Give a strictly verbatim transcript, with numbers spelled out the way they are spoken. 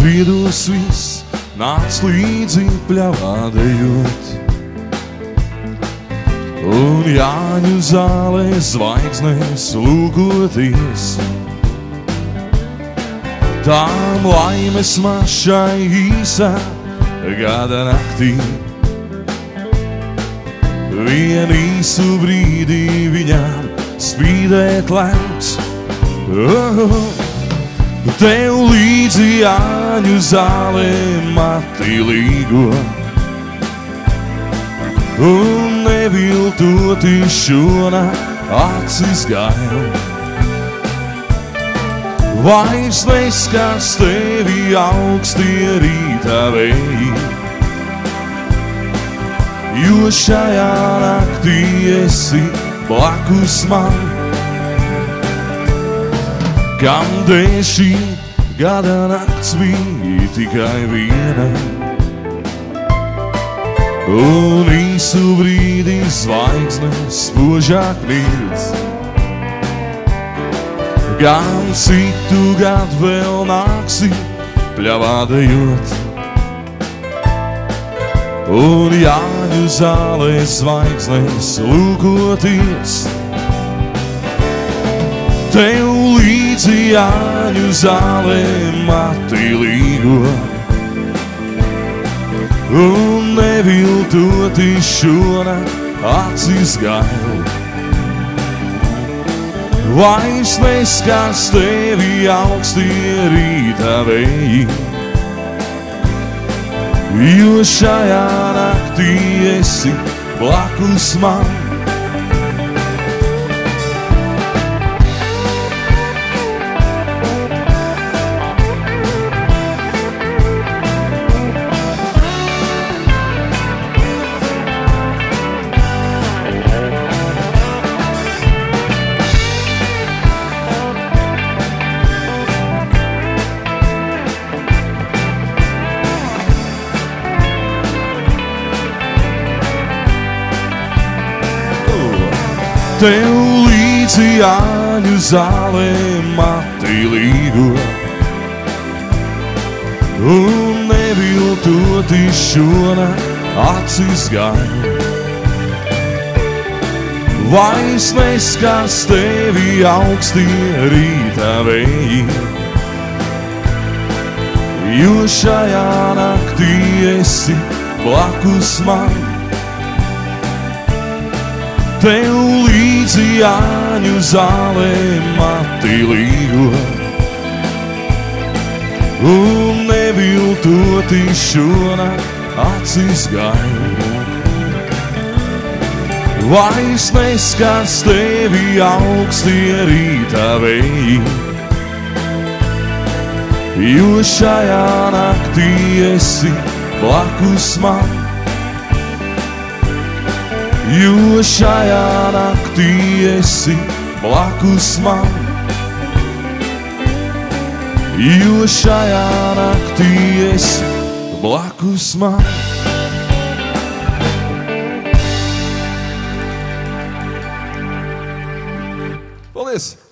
Ziedos viss nāc līdzi pļavādējot, un Jāņu zālē zvaigznēs lūkoties. Tām laimes mašai īsā gada naktī, vien īsu brīdī viņām spīdēt lemts. Oh, tev līdzi Jāņu zālē mati līgo, un neviltoti šona acis gail. Vairs neskars tevi augstie rīta vēji, jo šajā naktī esi blakus man. Kam dēļ šī gada nakts bija tikai viena, un īsu brīdī zvaigznes spožāk mīl. Gan citu gadu vēl nāksi pļavādējot, un Jāņu zālē zvaigznēs lūkoties. Tev līdzi Jāņu zālē mati līgo, un neviltoti šona acis gail. Vairs neskars tevi augstie rīta vēji, jo šajā naktī esi blakus man. Tev līdzi Jāņu zālē mati līgo, un neviltoti šona acis gail. Vairs neskars tevi augstie rīta vēji, jo šajā naktī esi blakus man. Tev līdzi Jāņu zālē mati līgo, un neviltoti šona acis gail. Vairs neskars tevi augstie rīta vēji, jo šajā naktī esi blakus man. Jo šajā naktī esi blakus man, jo šajā naktī esi blakus man. Paldies!